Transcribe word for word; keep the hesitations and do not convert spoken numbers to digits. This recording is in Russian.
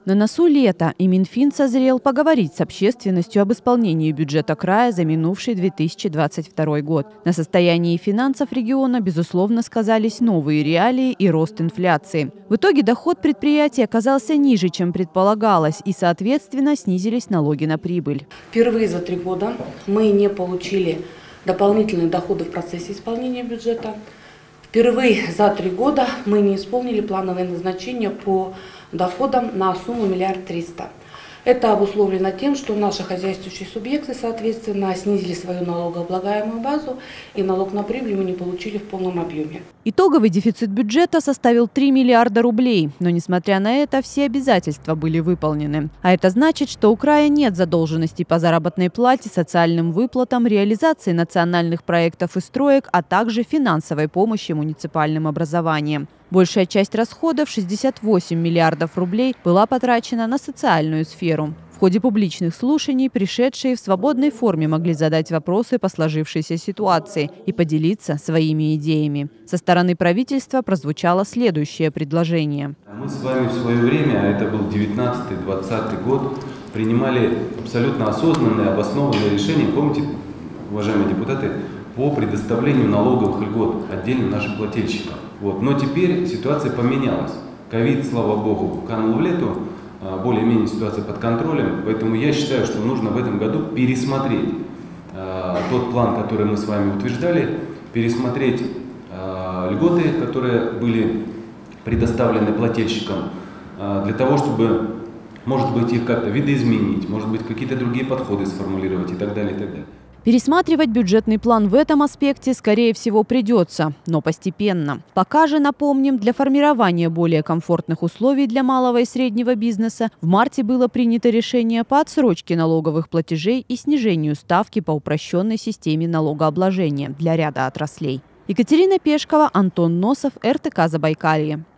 На носу лето, и Минфин созрел поговорить с общественностью об исполнении бюджета края за минувший две тысячи двадцать второй год. На состоянии финансов региона, безусловно, сказались новые реалии и рост инфляции. В итоге доход предприятия оказался ниже, чем предполагалось, и, соответственно, снизились налоги на прибыль. Впервые за три года мы не получили дополнительные доходы в процессе исполнения бюджета. Впервые за три года мы не исполнили плановое назначение по доходам на сумму миллиард триста. Это обусловлено тем, что наши хозяйствующие субъекты, соответственно, снизили свою налогооблагаемую базу, и налог на прибыль мы не получили в полном объеме. Итоговый дефицит бюджета составил три миллиарда рублей, но, несмотря на это, все обязательства были выполнены. А это значит, что у края нет задолженностей по заработной плате, социальным выплатам, реализации национальных проектов и строек, а также финансовой помощи муниципальным образованиям. Большая часть расходов, шестьдесят восемь миллиардов рублей, была потрачена на социальную сферу. В ходе публичных слушаний пришедшие в свободной форме могли задать вопросы по сложившейся ситуации и поделиться своими идеями. Со стороны правительства прозвучало следующее предложение. Мы с вами в свое время, а это был девятнадцатый — двадцатый год, принимали абсолютно осознанные, обоснованные решения, помните, уважаемые депутаты, по предоставлению налоговых льгот отдельно нашим плательщикам. Вот. Но теперь ситуация поменялась. Ковид, слава богу, канул в лету, более-менее ситуация под контролем, поэтому я считаю, что нужно в этом году пересмотреть э, тот план, который мы с вами утверждали, пересмотреть э, льготы, которые были предоставлены плательщикам, э, для того, чтобы, может быть, их как-то видоизменить, может быть, какие-то другие подходы сформулировать и так далее, и так далее. Пересматривать бюджетный план в этом аспекте, скорее всего, придется, но постепенно. Пока же, напомним, для формирования более комфортных условий для малого и среднего бизнеса в марте было принято решение по отсрочке налоговых платежей и снижению ставки по упрощенной системе налогообложения для ряда отраслей. Екатерина Пешкова, Антон Носов, эр тэ ка Забайкалье.